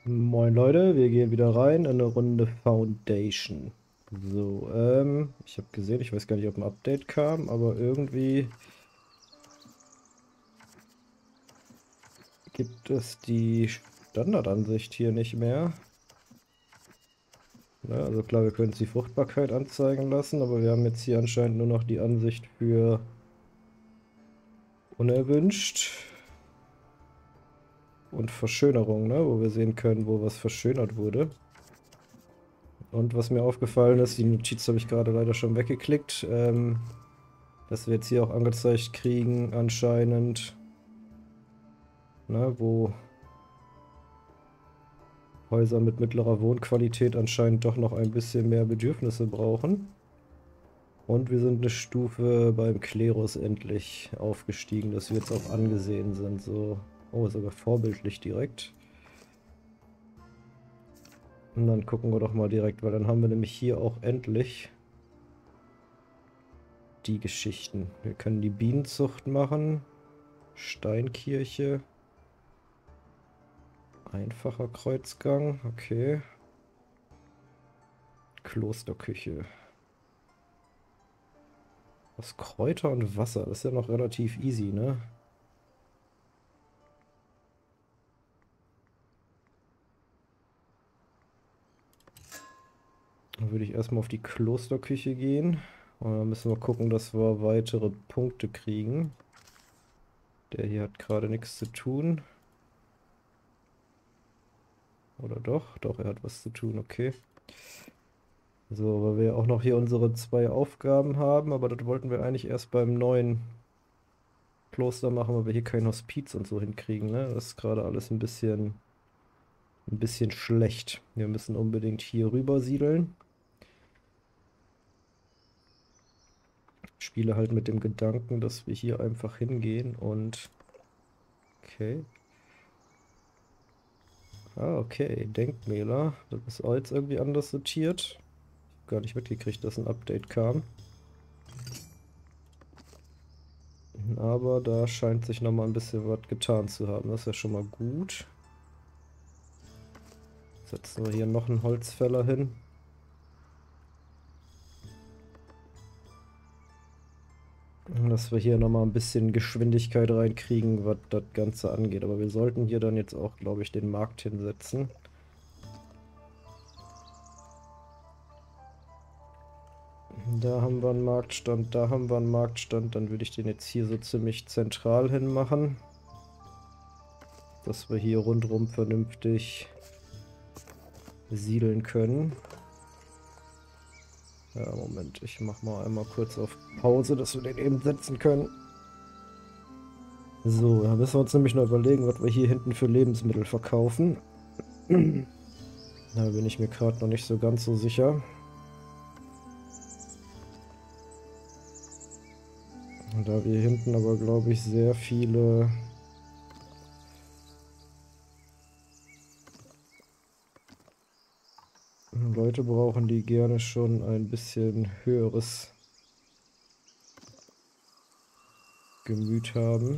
Moin Leute, wir gehen wieder rein in eine Runde Foundation. So, ich habe gesehen, ich weiß gar nicht, ob ein Update kam, aber irgendwie gibt es die Standardansicht hier nicht mehr. Ne, also klar, wir können uns die Fruchtbarkeit anzeigen lassen, aber wir haben jetzt hier anscheinend nur noch die Ansicht für unerwünscht und Verschönerung, ne, wo wir sehen können, wo was verschönert wurde. Und was mir aufgefallen ist, die Notiz habe ich gerade leider schon weggeklickt, dass wir jetzt hier auch angezeigt kriegen, anscheinend, ne, wo Häuser mit mittlerer Wohnqualität anscheinend doch noch ein bisschen mehr Bedürfnisse brauchen. Und wir sind eine Stufe beim Klerus endlich aufgestiegen, dass wir jetzt auch angesehen sind. So, oh, sogar vorbildlich direkt. Und dann gucken wir doch mal direkt, weil dann haben wir nämlich hier auch endlich die Geschichten. Wir können die Bienenzucht machen. Steinkirche. Einfacher Kreuzgang, okay. Klosterküche. Aus Kräuter und Wasser, das ist ja noch relativ easy, ne? Dann würde ich erstmal auf die Klosterküche gehen. Und dann müssen wir gucken, dass wir weitere Punkte kriegen. Der hier hat gerade nichts zu tun. Oder doch? Doch, er hat was zu tun, okay. So, weil wir ja auch noch hier unsere zwei Aufgaben haben, aber das wollten wir eigentlich erst beim neuen Kloster machen, weil wir hier kein Hospiz und so hinkriegen, ne? Das ist gerade alles ein bisschen schlecht. Wir müssen unbedingt hier rüber siedeln. Ich spiele halt mit dem Gedanken, dass wir hier einfach hingehen und... Okay. Ah, okay. Denkmäler. Das ist auch jetzt irgendwie anders sortiert. Ich habe gar nicht mitgekriegt, dass ein Update kam. Aber da scheint sich nochmal ein bisschen was getan zu haben. Das ist ja schon mal gut. Setzen wir hier noch einen Holzfäller hin. Dass wir hier nochmal ein bisschen Geschwindigkeit reinkriegen, was das Ganze angeht. Aber wir sollten hier dann jetzt auch, glaube ich, den Markt hinsetzen. Da haben wir einen Marktstand, da haben wir einen Marktstand. Dann würde ich den jetzt hier so ziemlich zentral hin machen. Dass wir hier rundherum vernünftig siedeln können. Ja, Moment, ich mache mal einmal kurz auf Pause, dass wir den eben setzen können. So, da müssen wir uns nämlich noch überlegen, was wir hier hinten für Lebensmittel verkaufen. Da bin ich mir gerade noch nicht so ganz so sicher. Da wir hinten aber, glaube ich, sehr viele Leute brauchen, die gerne schon ein bisschen höheres Gemüt haben,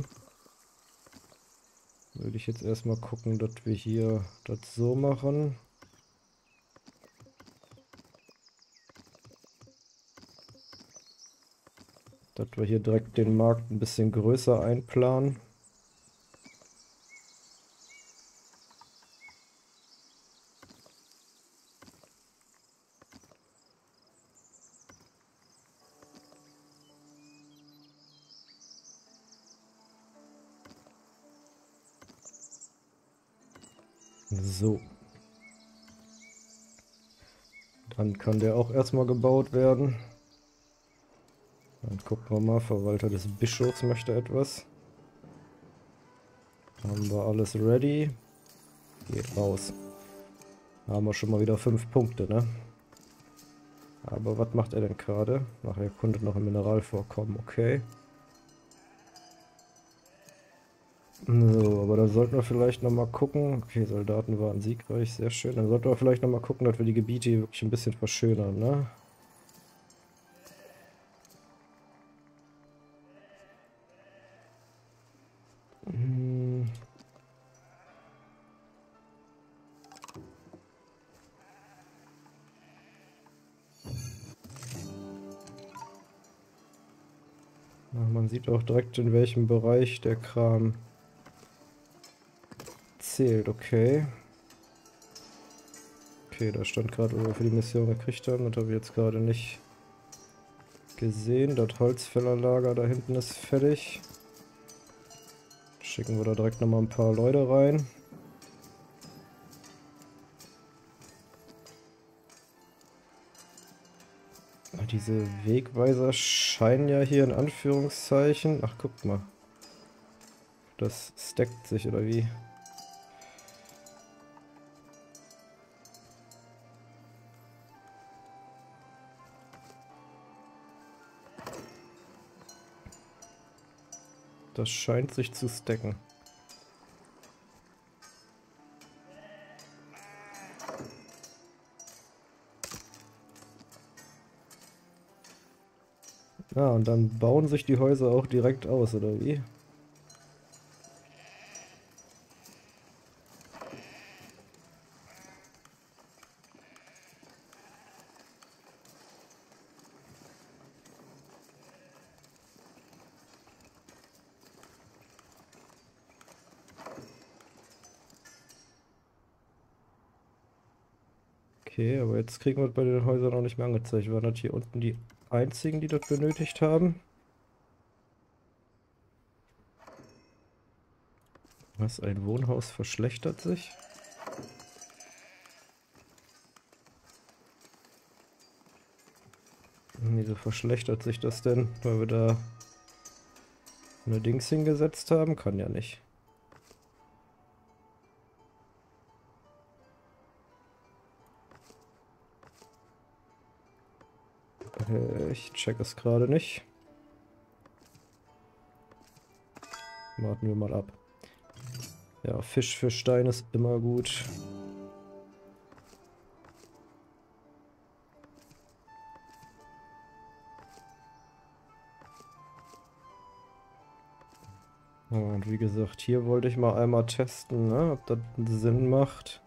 würde ich jetzt erstmal gucken, dass wir hier das so machen. Dass wir hier direkt den Markt ein bisschen größer einplanen. So, dann kann der auch erstmal gebaut werden. Dann gucken wir mal, Verwalter des Bischofs möchte etwas. Haben wir alles ready. Geht raus. Haben wir schon mal wieder 5 Punkte, ne? Aber was macht er denn gerade? Ach, er erkundet noch ein Mineralvorkommen, okay. So, aber da sollten wir vielleicht nochmal gucken. Okay, Soldaten waren siegreich, sehr schön. Dann sollten wir vielleicht nochmal gucken, dass wir die Gebiete hier wirklich ein bisschen verschönern, ne? Hm, Man sieht auch direkt, in welchem Bereich der Kram zählt. Okay. Okay, da stand gerade, wo wir für die Mission gekriegt haben. Das habe ich jetzt gerade nicht gesehen. Das Holzfällerlager da hinten ist fertig. Schicken wir da direkt nochmal ein paar Leute rein. Diese Wegweiser scheinen ja hier in Anführungszeichen... Ach, guckt mal. Das stackt sich, oder wie? Das scheint sich zu stacken. Ah, und dann bauen sich die Häuser auch direkt aus, oder wie? Okay, aber jetzt kriegen wir es bei den Häusern noch nicht mehr angezeigt. Waren das hier unten die einzigen, die das benötigt haben? Was, ein Wohnhaus verschlechtert sich? Wieso verschlechtert sich das denn? Weil wir da eine Dings hingesetzt haben? Kann ja nicht. Ich check es gerade nicht. Warten wir mal ab. Ja, Fisch für Stein ist immer gut. Und wie gesagt, hier wollte ich mal einmal testen, ne, ob das Sinn macht.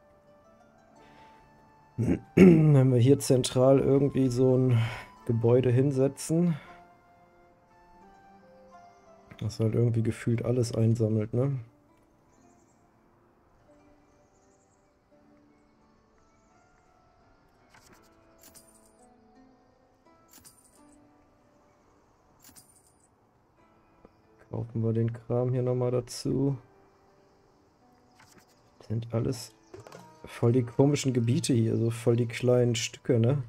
Wenn wir hier zentral irgendwie so ein Gebäude hinsetzen, das halt irgendwie gefühlt alles einsammelt, ne? Kaufen wir den Kram hier nochmal dazu. Das sind alles voll die komischen Gebiete hier, so voll die kleinen Stücke, ne?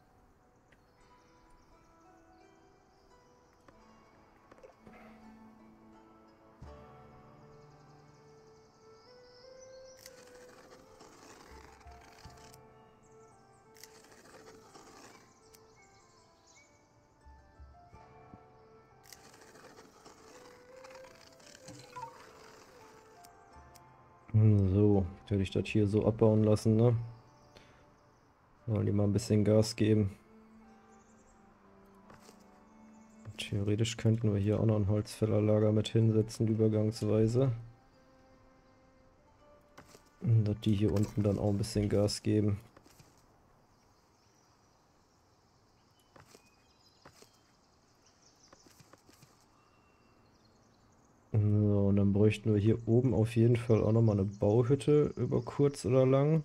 So, werde ich das hier so abbauen lassen, ne? Wollen die mal ein bisschen Gas geben. Theoretisch könnten wir hier auch noch ein Holzfällerlager mit hinsetzen, übergangsweise. Und dass die hier unten dann auch ein bisschen Gas geben. So, und dann bräuchten wir hier oben auf jeden Fall auch nochmal eine Bauhütte über kurz oder lang.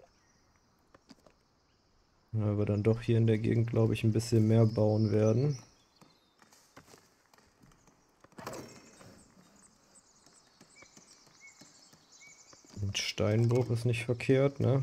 Weil wir dann doch hier in der Gegend, glaube ich, ein bisschen mehr bauen werden. Ein Steinbruch ist nicht verkehrt, ne?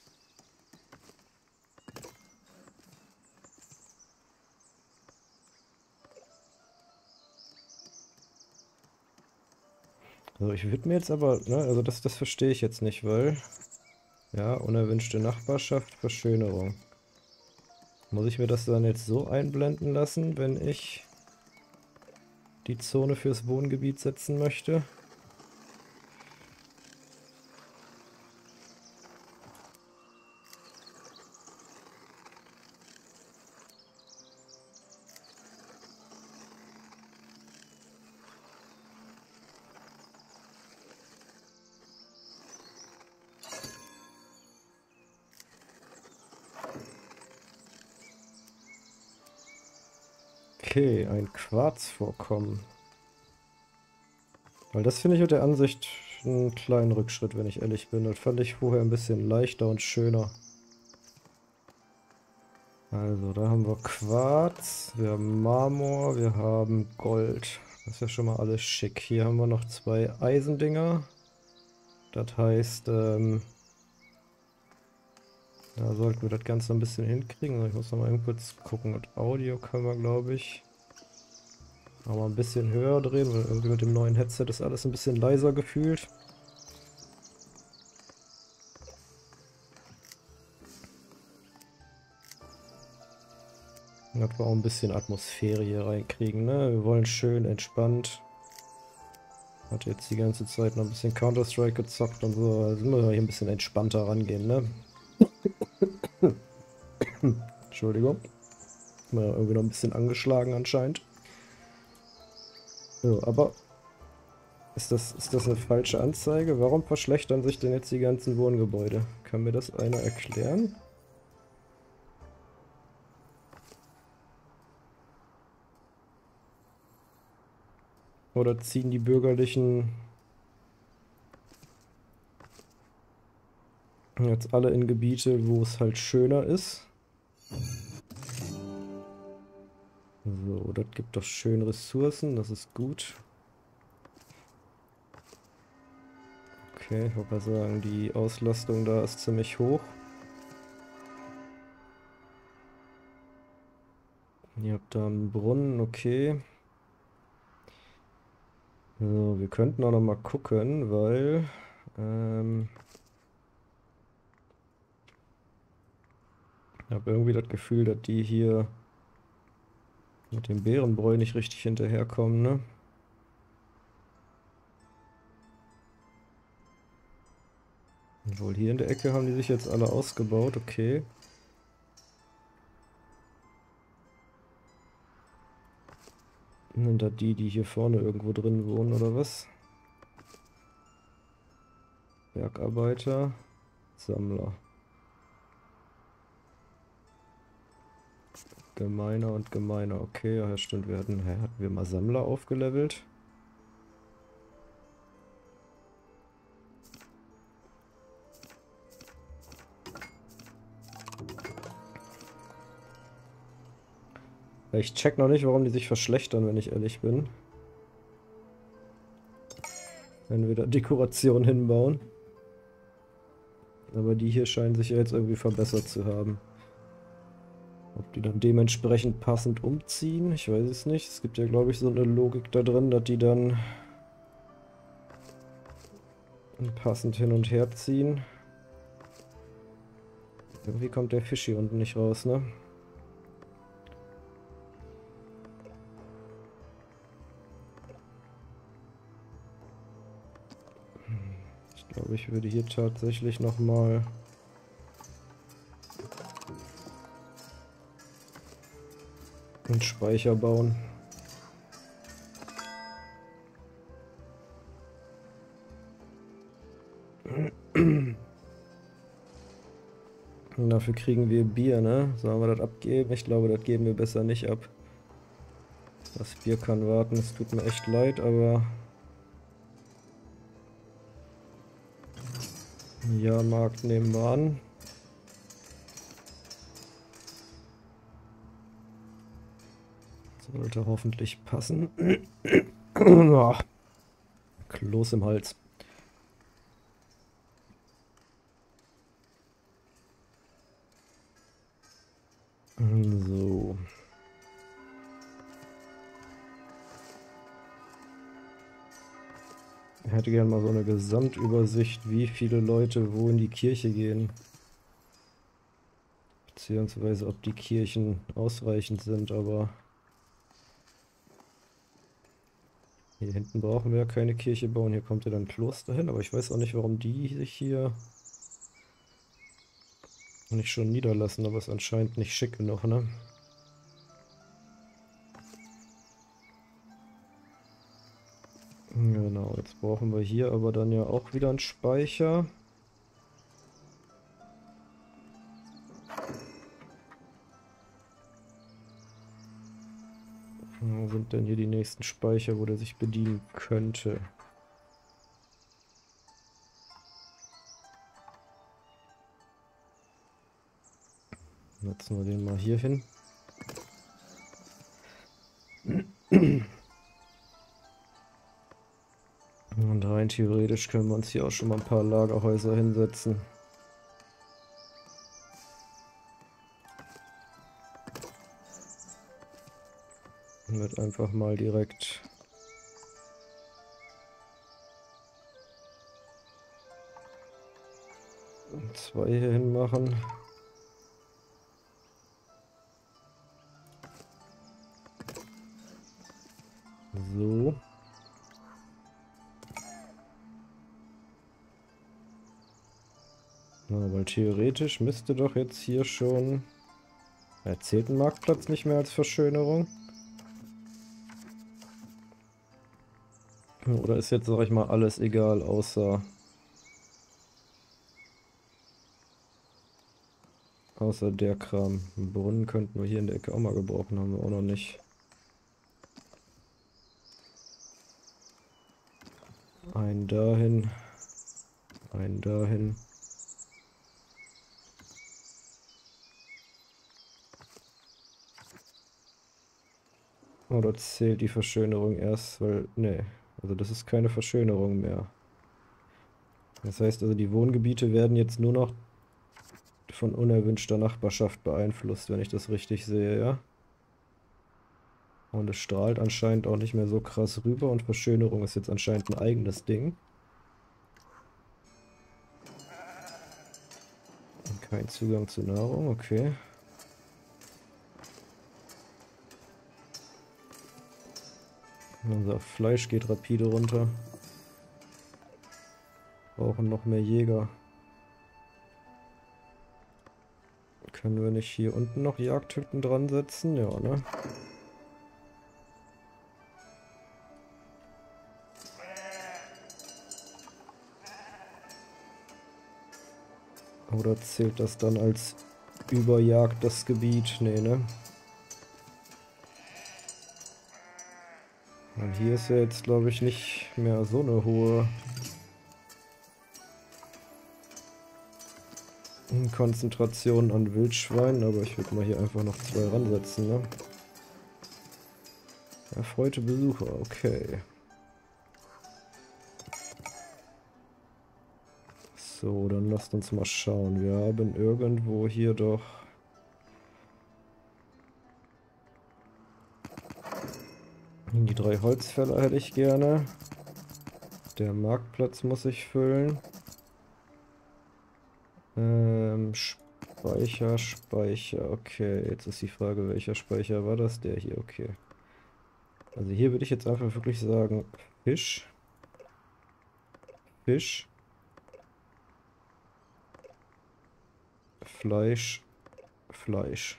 Also ich würde mir jetzt aber, ne, also das verstehe ich jetzt nicht, weil, ja, unerwünschte Nachbarschaft, Verschönerung. Muss ich mir das dann jetzt so einblenden lassen, wenn ich die Zone fürs Wohngebiet setzen möchte? Okay, ein Quarzvorkommen. Weil das finde ich mit der Ansicht einen kleinen Rückschritt, wenn ich ehrlich bin. Das fand ich vorher ein bisschen leichter und schöner. Also, da haben wir Quarz, wir haben Marmor, wir haben Gold. Das ist ja schon mal alles schick. Hier haben wir noch 2 Eisendinger. Das heißt, da sollten wir das Ganze ein bisschen hinkriegen. Ich muss noch mal eben kurz gucken. Und Audio können wir, glaube ich, noch mal ein bisschen höher drehen, weil irgendwie mit dem neuen Headset ist alles ein bisschen leiser gefühlt. Dass wir auch ein bisschen Atmosphäre hier reinkriegen, ne? Wir wollen schön entspannt. Hat jetzt die ganze Zeit noch ein bisschen Counter-Strike gezockt und so. Also müssen wir hier ein bisschen entspannter rangehen, ne? Entschuldigung. Bin ja irgendwie noch ein bisschen angeschlagen anscheinend. So, aber ist das eine falsche Anzeige? Warum verschlechtern sich denn jetzt die ganzen Wohngebäude? Kann mir das einer erklären? Oder ziehen die Bürgerlichen jetzt alle in Gebiete, wo es halt schöner ist? So, das gibt doch schön Ressourcen, das ist gut. Okay, ich wollte mal sagen, die Auslastung da ist ziemlich hoch. Ihr habt da einen Brunnen, okay. So, wir könnten auch noch mal gucken, weil ich habe irgendwie das Gefühl, dass die hier mit dem Beerenbräu nicht richtig hinterherkommen, ne? Obwohl hier in der Ecke haben die sich jetzt alle ausgebaut, okay. Sind das die hier vorne irgendwo drin wohnen, oder was? Bergarbeiter, Sammler. Gemeiner und gemeiner, okay, ja stimmt, hatten wir mal Sammler aufgelevelt? Ich check noch nicht, warum die sich verschlechtern, wenn ich ehrlich bin. Wenn wir da Dekoration hinbauen. Aber die hier scheinen sich ja jetzt irgendwie verbessert zu haben. Ob die dann dementsprechend passend umziehen, ich weiß es nicht. Es gibt ja, glaube ich, so eine Logik da drin, dass die dann passend hin und her ziehen. Irgendwie kommt der Fisch hier unten nicht raus, ne? Ich glaube, ich würde hier tatsächlich nochmal einen Speicher bauen. Und dafür kriegen wir Bier, ne? Sollen wir das abgeben? Ich glaube, das geben wir besser nicht ab. Das Bier kann warten, es tut mir echt leid, aber... Ja, Markt nehmen wir an. Sollte hoffentlich passen. Oh, Kloß im Hals. So. Ich hätte gerne mal so eine Gesamtübersicht, wie viele Leute wo in die Kirche gehen. Beziehungsweise ob die Kirchen ausreichend sind, aber hier hinten brauchen wir ja keine Kirche bauen. Hier kommt ja dann ein Kloster hin, aber ich weiß auch nicht, warum die sich hier nicht schon niederlassen, aber es ist anscheinend nicht schick genug, ne? Genau, jetzt brauchen wir hier aber dann ja auch wieder einen Speicher. sind denn hier die nächsten Speicher, wo der sich bedienen könnte? Setzen wir den mal hier hin. Und rein theoretisch können wir uns hier auch schon mal ein paar Lagerhäuser hinsetzen. Und wird einfach mal direkt zwei hier hin machen. So. Na, weil theoretisch müsste doch jetzt hier schon... Zählt ein Marktplatz nicht mehr als Verschönerung? Oder ist jetzt, sag ich mal, alles egal, außer der Kram. Einen Brunnen könnten wir hier in der Ecke auch mal gebrauchen, haben wir auch noch nicht. Einen dahin. Einen dahin. Oder zählt die Verschönerung erst, weil... Nee, also das ist keine Verschönerung mehr. Das heißt also, die Wohngebiete werden jetzt nur noch von unerwünschter Nachbarschaft beeinflusst, wenn ich das richtig sehe, ja? Und es strahlt anscheinend auch nicht mehr so krass rüber und Verschönerung ist jetzt anscheinend ein eigenes Ding. Und kein Zugang zu Nahrung, okay. Unser Fleisch geht rapide runter. Brauchen noch mehr Jäger. Können wir nicht hier unten noch Jagdhütten dran setzen? Ja, ne? Oder zählt das dann als Überjagd das Gebiet? Nee, ne? Und hier ist ja jetzt, glaube ich, nicht mehr so eine hohe Konzentration an Wildschweinen, aber ich würde mal hier einfach noch zwei ransetzen, ne? Erfreute Besucher, okay. So, dann lasst uns mal schauen. Wir haben irgendwo hier doch... Die 3 Holzfäller hätte ich gerne. Der Marktplatz muss ich füllen. Speicher. Okay, jetzt ist die Frage, welcher Speicher war das? Der hier, okay. Also hier würde ich jetzt einfach wirklich sagen, Fisch. Fisch. Fleisch. Fleisch.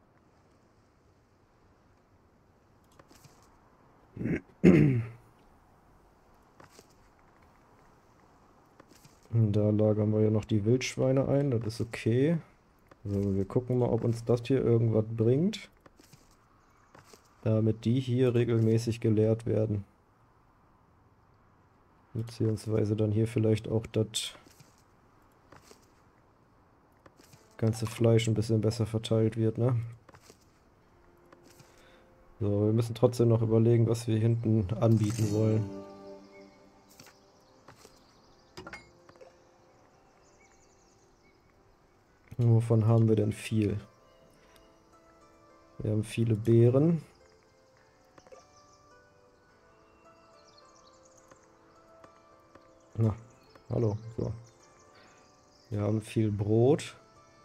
Da lagern wir ja noch die Wildschweine ein, das ist okay. So, wir gucken mal, ob uns das hier irgendwas bringt. Damit die hier regelmäßig geleert werden. Beziehungsweise dann hier vielleicht auch das ganze Fleisch ein bisschen besser verteilt wird, ne? So, wir müssen trotzdem noch überlegen, was wir hinten anbieten wollen. Wovon haben wir denn viel? Wir haben viele Beeren. Na, hallo. So. Wir haben viel Brot.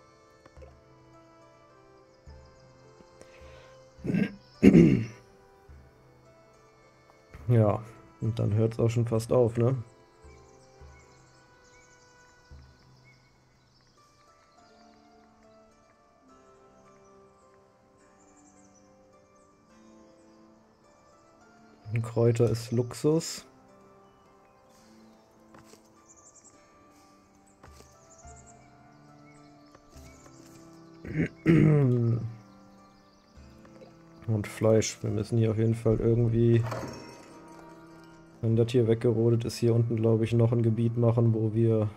Ja, und dann hört es auch schon fast auf, ne? Kräuter ist Luxus. Und Fleisch. Wir müssen hier auf jeden Fall irgendwie, wenn das hier weggerodet ist, hier unten glaube ich noch ein Gebiet machen, wo wir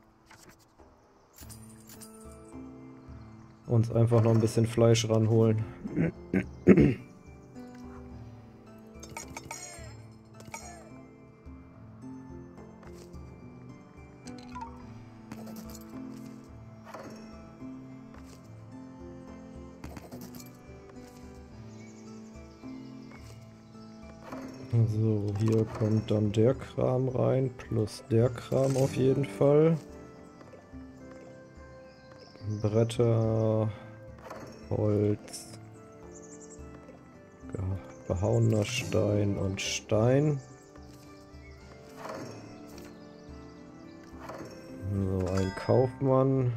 uns einfach noch ein bisschen Fleisch ranholen. So, hier kommt dann der Kram rein, plus der Kram auf jeden Fall. Bretter, Holz, behauener Stein und Stein. So, ein Kaufmann.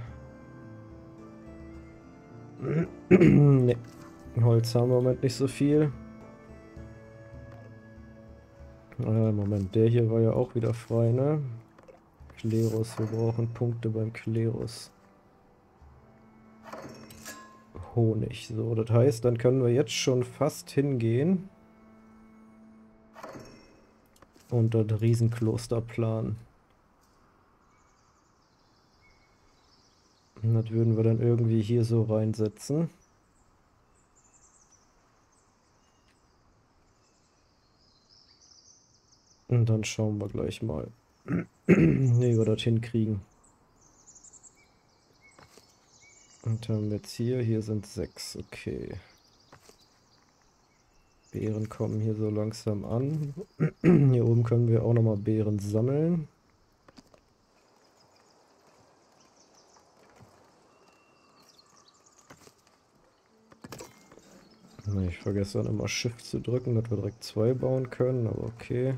Ne, Holz haben wir im Moment nicht so viel. Moment, der hier war ja auch wieder frei, ne? Klerus, wir brauchen Punkte beim Klerus. Honig, so, das heißt, dann können wir jetzt schon fast hingehen und das Riesenkloster planen. Und das würden wir dann irgendwie hier so reinsetzen. Und dann schauen wir gleich mal, wie wir das hinkriegen. Und haben wir jetzt hier sind 6, okay. Beeren kommen hier so langsam an. Hier oben können wir auch nochmal Beeren sammeln. Ich vergesse dann immer Shift zu drücken, dass wir direkt 2 bauen können, aber okay.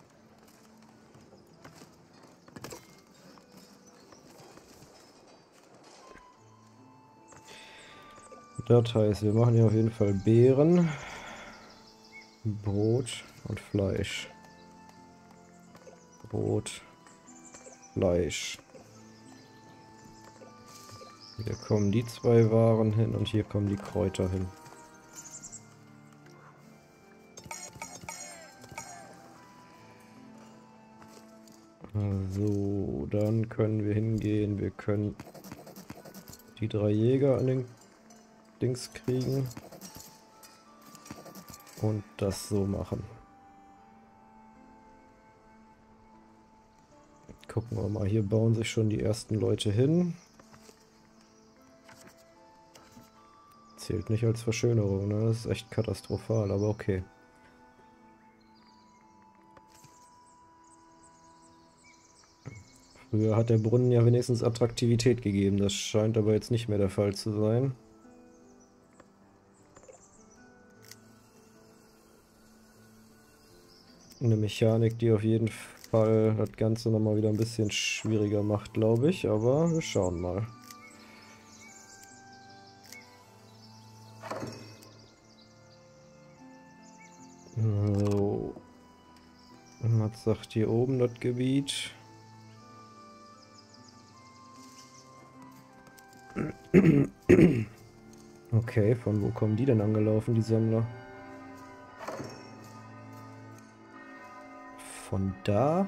Das heißt, wir machen hier auf jeden Fall Beeren, Brot und Fleisch. Brot, Fleisch. Hier kommen die 2 Waren hin und hier kommen die Kräuter hin. So, dann können wir hingehen. Wir können die 3 Jäger an den Dings kriegen und das so machen. Gucken wir mal, hier bauen sich schon die ersten Leute hin. Zählt nicht als Verschönerung, ne? Das ist echt katastrophal, aber okay. Früher hat der Brunnen ja wenigstens Attraktivität gegeben, das scheint aber jetzt nicht mehr der Fall zu sein. Eine Mechanik, die auf jeden Fall das Ganze nochmal wieder ein bisschen schwieriger macht, glaube ich, aber wir schauen mal. So. Was sagt hier oben das Gebiet? Okay, von wo kommen die denn angelaufen, die Sammler? Von da?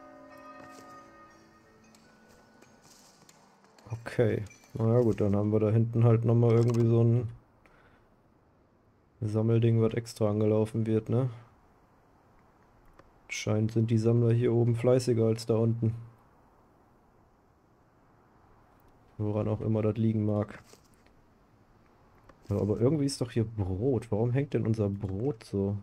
Okay. Na ja gut, dann haben wir da hinten halt nochmal irgendwie so ein Sammelding, was extra angelaufen wird, ne? Scheint sind die Sammler hier oben fleißiger als da unten. Woran auch immer das liegen mag. Ja, aber irgendwie ist doch hier Brot. Warum hängt denn unser Brot so?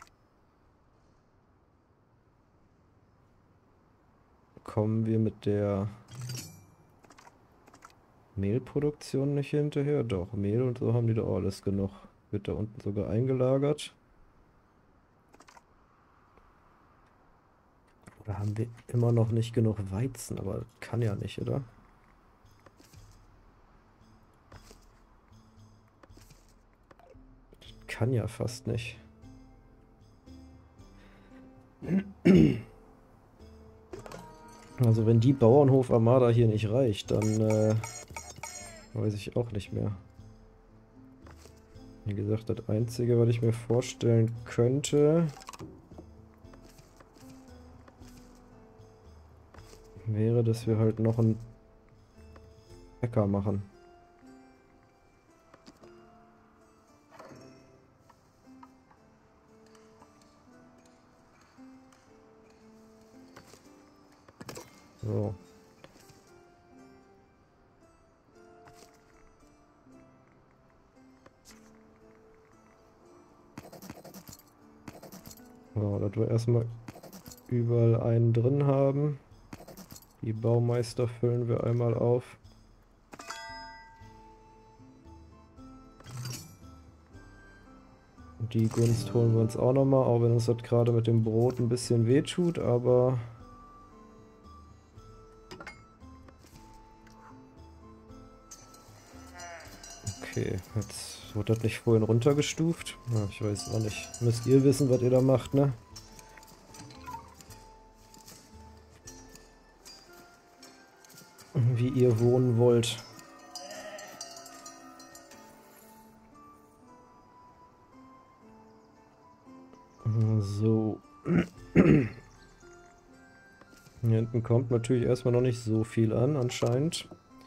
Kommen wir mit der Mehlproduktion nicht hinterher? Doch, Mehl und so haben die doch alles genug. Wird da unten sogar eingelagert. Oder haben wir immer noch nicht genug Weizen? Aber das kann ja nicht, oder? Das kann ja fast nicht. Also wenn die Bauernhof-Armada hier nicht reicht, dann weiß ich auch nicht mehr. Wie gesagt, das Einzige, was ich mir vorstellen könnte, wäre, dass wir halt noch einen Bäcker machen. So. So, dass wir erstmal überall einen drin haben. Die Baumeister füllen wir einmal auf. Die Gunst holen wir uns auch nochmal, auch wenn uns das gerade mit dem Brot ein bisschen wehtut, aber... Okay, jetzt wurde das nicht vorhin runtergestuft. Ja, ich weiß auch nicht. Müsst ihr wissen, was ihr da macht, ne? Wie ihr wohnen wollt. So. Hier hinten kommt natürlich erstmal noch nicht so viel an, anscheinend.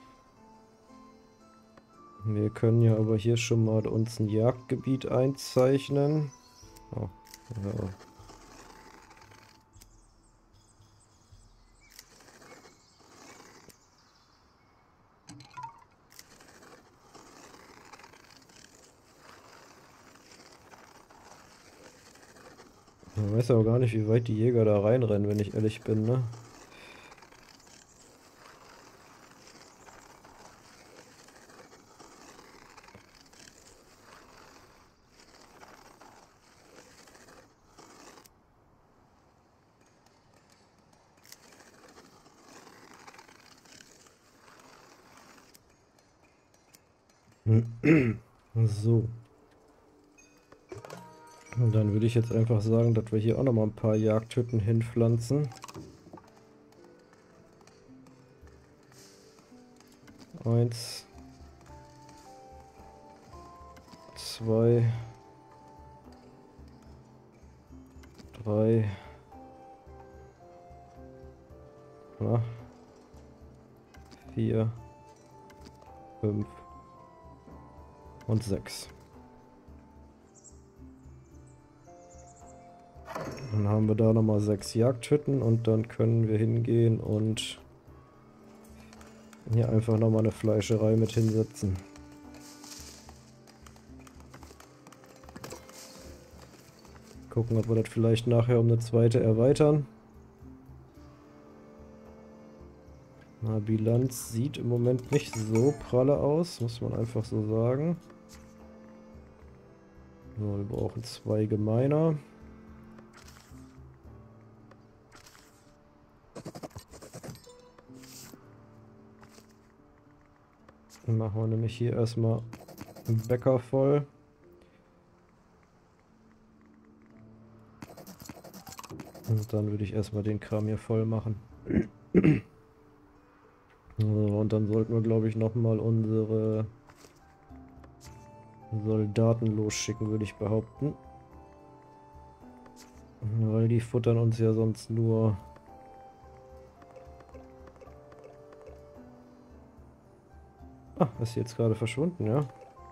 Wir können ja aber hier schon mal uns ein Jagdgebiet einzeichnen. Oh, ja. Ich weiß aber gar nicht, wie weit die Jäger da reinrennen, wenn ich ehrlich bin, ne? So. Und dann würde ich jetzt einfach sagen, dass wir hier auch nochmal ein paar Jagdhütten hinpflanzen. Eins, zwei, drei, ja, vier, fünf und sechs. Dann haben wir da nochmal 6 Jagdhütten und dann können wir hingehen und hier einfach nochmal eine Fleischerei mit hinsetzen. Gucken, ob wir das vielleicht nachher um eine zweite erweitern. Na, Bilanz sieht im Moment nicht so pralle aus, muss man einfach so sagen. So, wir brauchen 2 Gemeiner. Dann machen wir nämlich hier erstmal einen Bäcker voll. Und dann würde ich erstmal den Kram hier voll machen. So, und dann sollten wir, glaube ich, nochmal unsere Soldaten losschicken, würde ich behaupten. Weil die futtern uns ja sonst nur... Ah, ist jetzt gerade verschwunden, ja?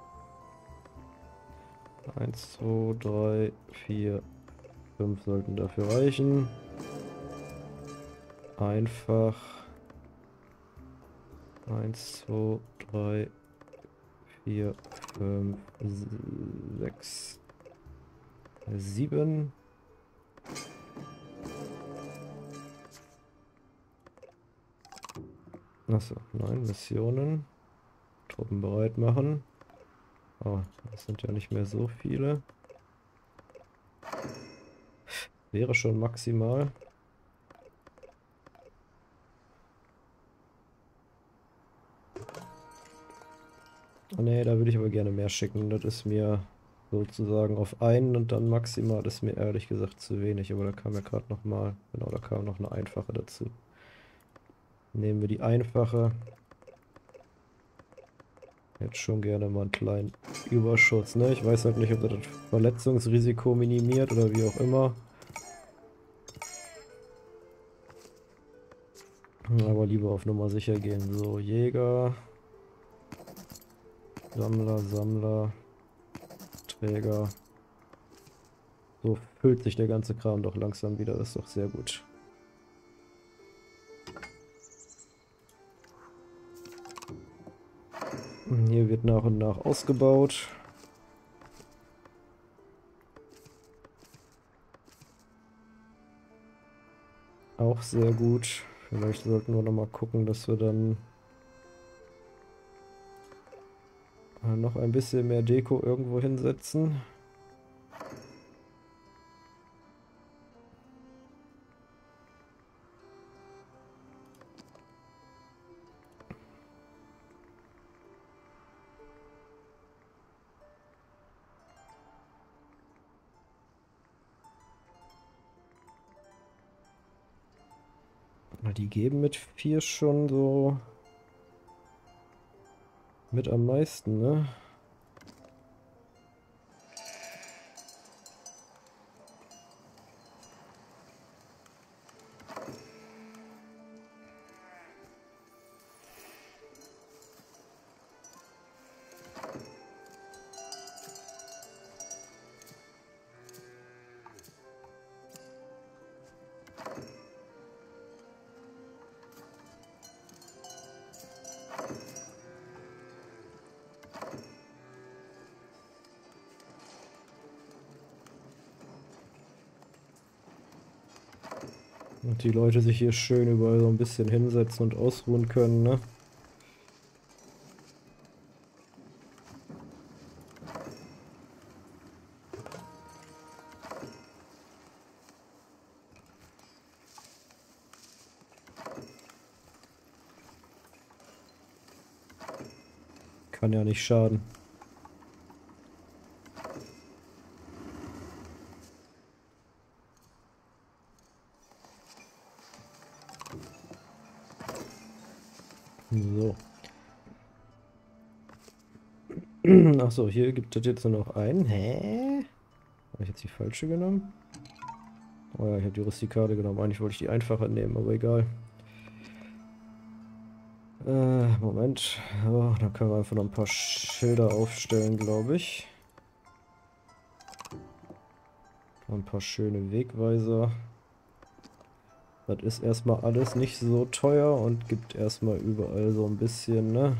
1, 2, 3, 4, 5 sollten dafür reichen. Einfach. 1, 2, 3, 4, 5, 6, 7. Achso, 9 Missionen. Truppen bereit machen. Oh, das sind ja nicht mehr so viele. Wäre schon maximal. Oh ne, da würde ich aber gerne mehr schicken. Das ist mir sozusagen auf einen und dann maximal ist mir ehrlich gesagt zu wenig. Aber da kam ja gerade nochmal, genau, da kam noch eine einfache dazu. Nehmen wir die einfache. Jetzt schon gerne mal einen kleinen Überschuss, ne? Ich weiß halt nicht, ob das Verletzungsrisiko minimiert oder wie auch immer. Aber lieber auf Nummer sicher gehen. So, Jäger, Sammler, Sammler, Träger. So füllt sich der ganze Kram doch langsam wieder. Das ist doch sehr gut. Hier wird nach und nach ausgebaut. Auch sehr gut. Vielleicht sollten wir noch mal gucken, dass wir dann noch ein bisschen mehr Deko irgendwo hinsetzen. Die geben mit 4 schon so mit am meisten, ne? Und die Leute sich hier schön überall so ein bisschen hinsetzen und ausruhen können, ne? Kann ja nicht schaden. So. Achso, hier gibt es jetzt nur noch einen. Hä? Habe ich jetzt die falsche genommen? Oh ja, ich habe die rustikale genommen. Eigentlich wollte ich die einfache nehmen, aber egal. Moment. So, dann können wir einfach noch ein paar Schilder aufstellen, glaube ich. Ein paar schöne Wegweiser. Das ist erstmal alles nicht so teuer und gibt erstmal überall so ein bisschen, ne?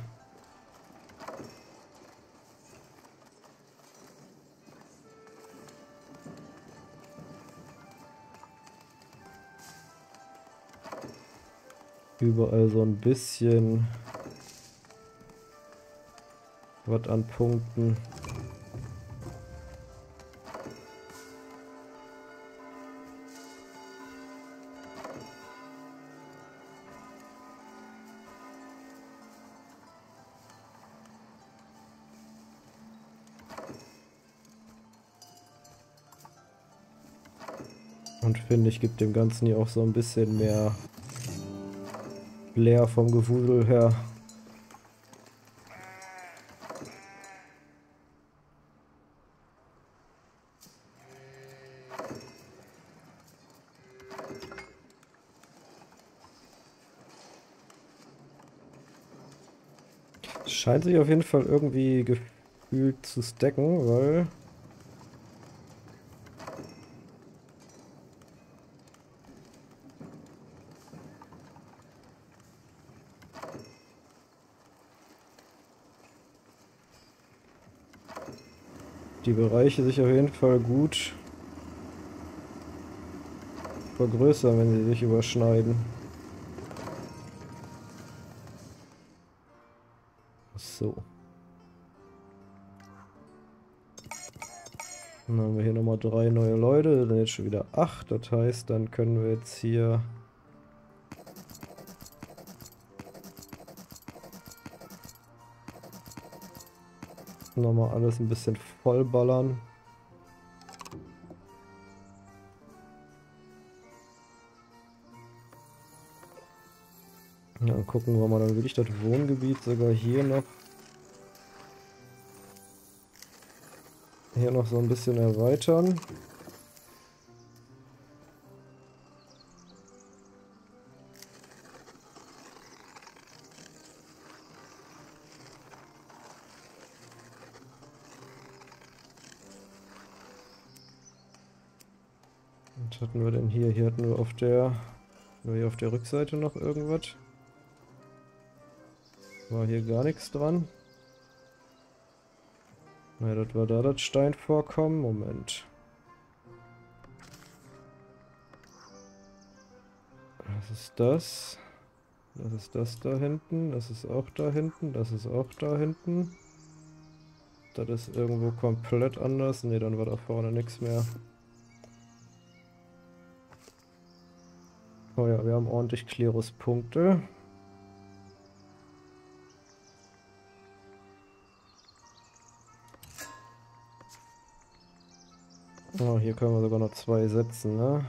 Überall so ein bisschen was an Punkten. Und finde ich, gibt dem Ganzen hier auch so ein bisschen mehr Flair vom Gewusel her. Es scheint sich auf jeden Fall irgendwie gefühlt zu stacken, weil die Bereiche sich auf jeden Fall gut vergrößern, wenn sie sich überschneiden. So. Dann haben wir hier nochmal 3 neue Leute, dann sind jetzt schon wieder 8. Das heißt, dann können wir jetzt hier nochmal alles ein bisschen vollballern. Ja, dann gucken wir mal, dann will ich das Wohngebiet sogar hier noch Hier noch so ein bisschen erweitern. Was hatten wir denn hier? Hier hatten wir hier auf der Rückseite noch irgendwas. War hier gar nichts dran. Na, das war da das Steinvorkommen. Moment. Was ist das? Das ist das da hinten. Das ist auch da hinten. Das ist auch da hinten. Das ist irgendwo komplett anders. Ne, dann war da vorne nichts mehr. Oh ja, wir haben ordentlich Kleruspunkte. Oh, hier können wir sogar noch 2 setzen, ne?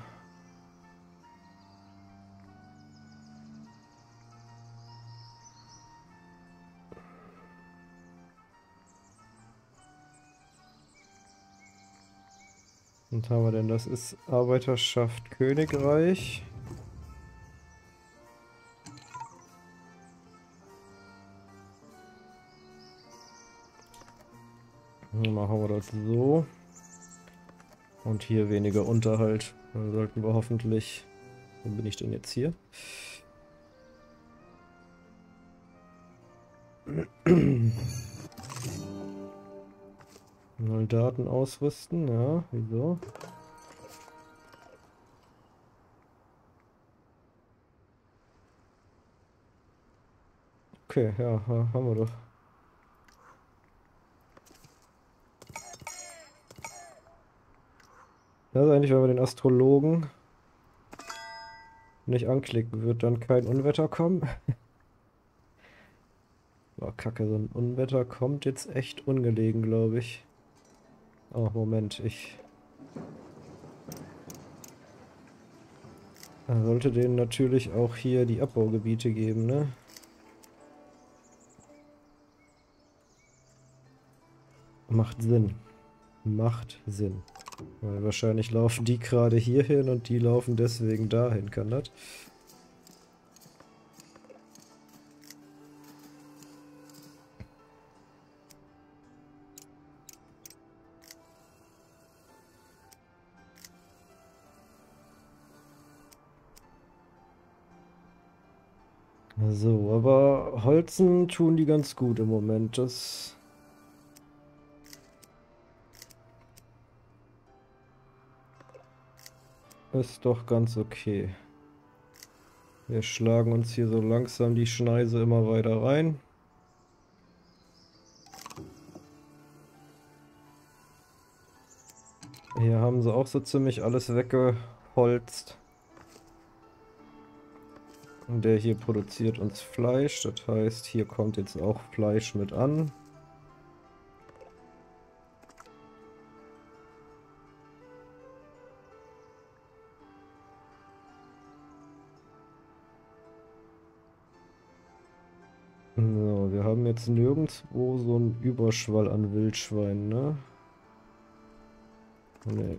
Und haben wir denn? Das ist Arbeiterschaft Königreich. Machen wir das so. Und hier weniger Unterhalt. Dann sollten wir hoffentlich... Wo bin ich denn jetzt hier? Soldaten ausrüsten, ja, wieso? Okay, ja, haben wir doch. Das ist eigentlich, wenn wir den Astrologen nicht anklicken, wird dann kein Unwetter kommen. Boah, Kacke, so ein Unwetter kommt jetzt echt ungelegen, glaube ich. Oh, Moment, ich sollte denen natürlich auch hier die Abbaugebiete geben, ne? Macht Sinn. Macht Sinn. Weil wahrscheinlich laufen die gerade hier hin und die laufen deswegen dahin, kann das? So, aber Holzen tun die ganz gut im Moment. Das ist doch ganz okay. Wir schlagen uns hier so langsam die Schneise immer weiter rein. Hier haben sie auch so ziemlich alles weggeholzt. Und der hier produziert uns Fleisch. Das heißt, hier kommt jetzt auch Fleisch mit an. So, wir haben jetzt nirgendwo so einen Überschwall an Wildschweinen, ne? Nee.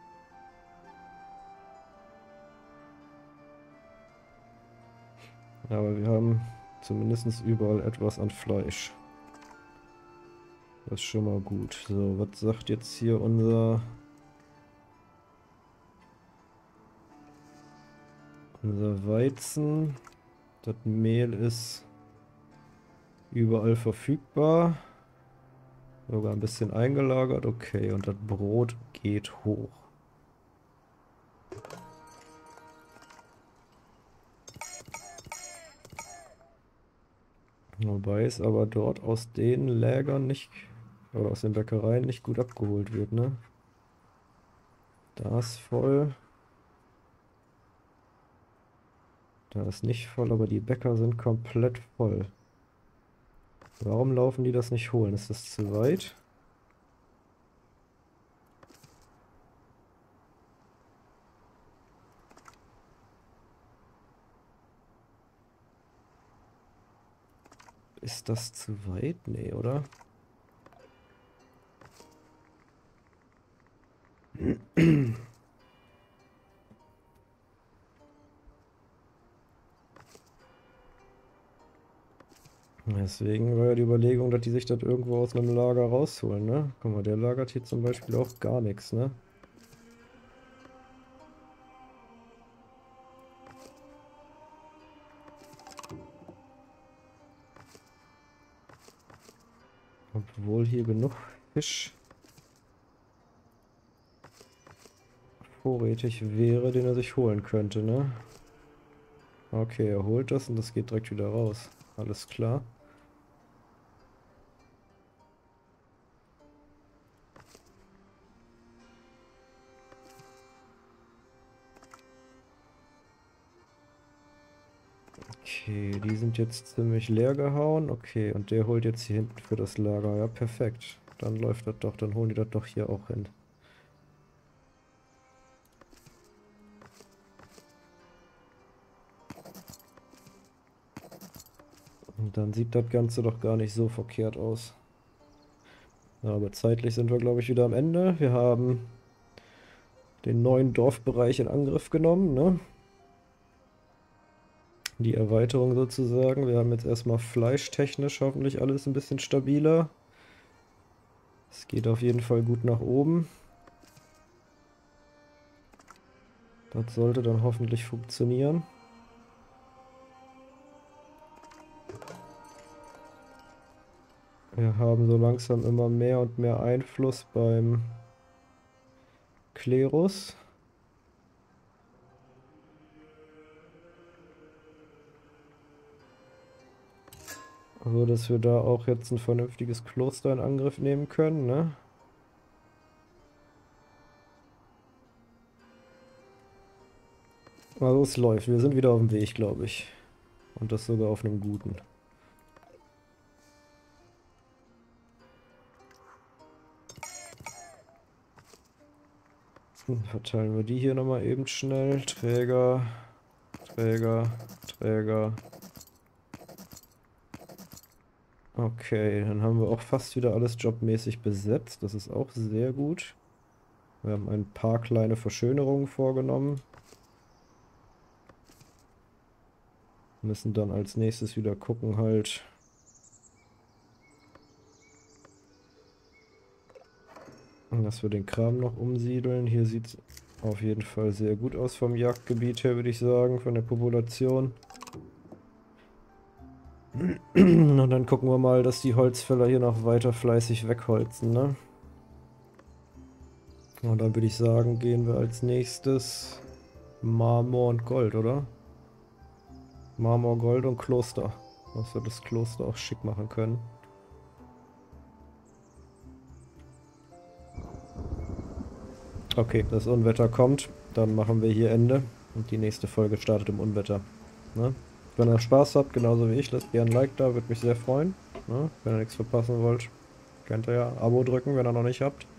Aber wir haben zumindest überall etwas an Fleisch. Das ist schon mal gut. So, was sagt jetzt hier unser Weizen? Das Mehl ist überall verfügbar. Sogar ein bisschen eingelagert. Okay, und das Brot geht hoch. Wobei es aber dort aus den Lägern nicht, oder aus den Bäckereien nicht gut abgeholt wird, ne? Da ist voll. Da ist nicht voll, aber die Bäcker sind komplett voll. Warum laufen die das nicht holen? Ist das zu weit? Ist das zu weit? Nee, oder? Deswegen war ja die Überlegung, dass die sich das irgendwo aus einem Lager rausholen, ne? Guck mal, der lagert hier zum Beispiel auch gar nichts, ne? Obwohl hier genug Fisch vorrätig wäre, den er sich holen könnte, ne? Okay, er holt das und das geht direkt wieder raus. Alles klar. Okay, die sind jetzt ziemlich leer gehauen. Okay, und der holt jetzt hier hinten für das Lager. Ja, perfekt. Dann läuft das doch, dann holen die das doch hier auch hin. Und dann sieht das Ganze doch gar nicht so verkehrt aus. Ja, aber zeitlich sind wir, glaube ich, wieder am Ende. Wir haben den neuen Dorfbereich in Angriff genommen, ne? Die Erweiterung sozusagen. Wir haben jetzt erstmal fleischtechnisch hoffentlich alles ein bisschen stabiler. Es geht auf jeden Fall gut nach oben. Das sollte dann hoffentlich funktionieren. Wir haben so langsam immer mehr und mehr Einfluss beim Klerus. So dass wir da auch jetzt ein vernünftiges Kloster in Angriff nehmen können, ne? Also es läuft. Wir sind wieder auf dem Weg, glaube ich. Und das sogar auf einem guten. Verteilen wir die hier nochmal eben schnell. Träger, Träger, Träger. Okay, dann haben wir auch fast wieder alles jobmäßig besetzt. Das ist auch sehr gut. Wir haben ein paar kleine Verschönerungen vorgenommen. Müssen dann als nächstes wieder gucken halt, dass wir den Kram noch umsiedeln. Hier sieht es auf jeden Fall sehr gut aus vom Jagdgebiet her, würde ich sagen, von der Population. Und dann gucken wir mal, dass die Holzfäller hier noch weiter fleißig wegholzen, ne? Und dann würde ich sagen, gehen wir als nächstes Marmor und Gold, oder? Marmor, Gold und Kloster. Dass wir das Kloster auch schick machen können. Okay, das Unwetter kommt. Dann machen wir hier Ende. Und die nächste Folge startet im Unwetter. Ne? Wenn ihr Spaß habt, genauso wie ich, lasst gerne ein Like da, würde mich sehr freuen. Ne? Wenn ihr nichts verpassen wollt, könnt ihr ja Abo drücken, wenn ihr noch nicht habt.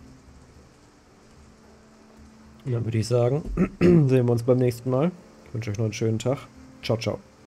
Und dann würde ich sagen, sehen wir uns beim nächsten Mal. Ich wünsche euch noch einen schönen Tag. Ciao, ciao.